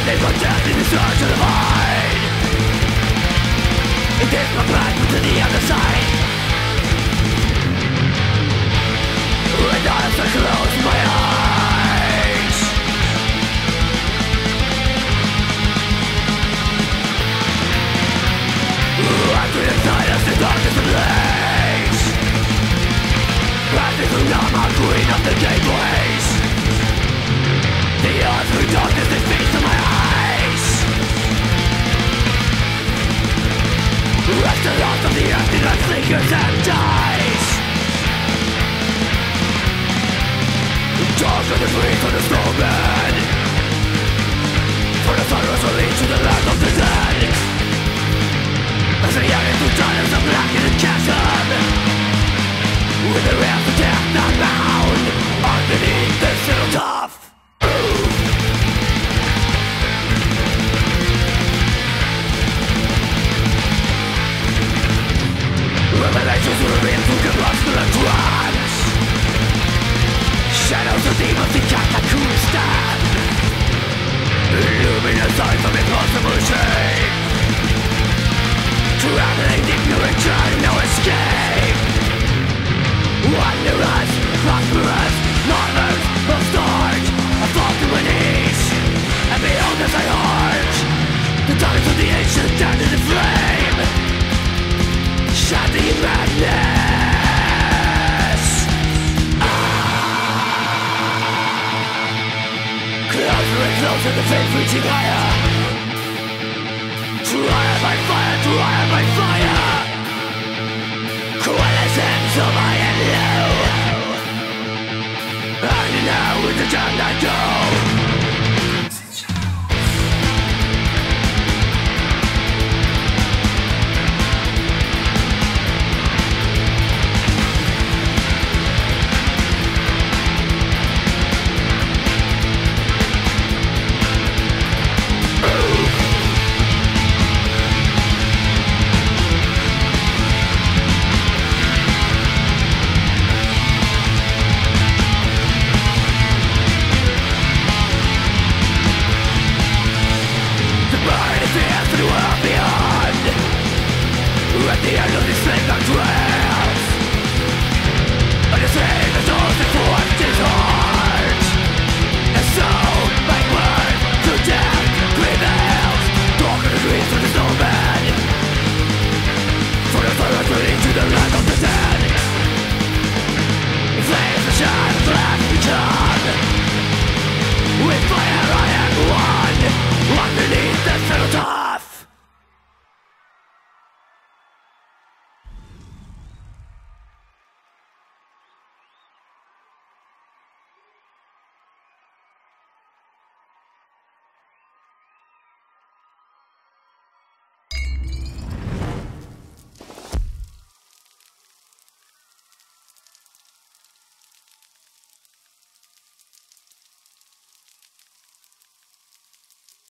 They run death in the search of the void. It is my path to the other side. And as I close my eyes, after the silence, the darkness ablaze, passing through now, I'm queen of the gateways. The unsweet darkness that feeds to my eyes. As the loss of the emptiness flickers and dies. Dark are the streets of the snowman, for the sorrows will lead to the land of the dead. As the young into darkness are black in the chasm, with the rails of death not bound underneath the cenotaph. Revelations reveal to give us to the trance. Shadows of demons in catacombs stand, illuminate signs of impossible shame. Traveling deep, you return, no escape. Wanderers, prosperous, martyrs will start a fall to an ease, and behold as I heart the daughters of the ancient stand in the flame. Shining madness. Closer and closer, the faith reaching higher. Trial by fire, trial by fire. Coalescence of high and low. And now with the time I go. At the end of this slave and trails, and the same as those that forced his heart, and so backward to death prevails. Dark are the dreams of the snowman, for the fire is leading to the land of the dead. Flames that shine black become, with fire I am one, underneath the cenotaph.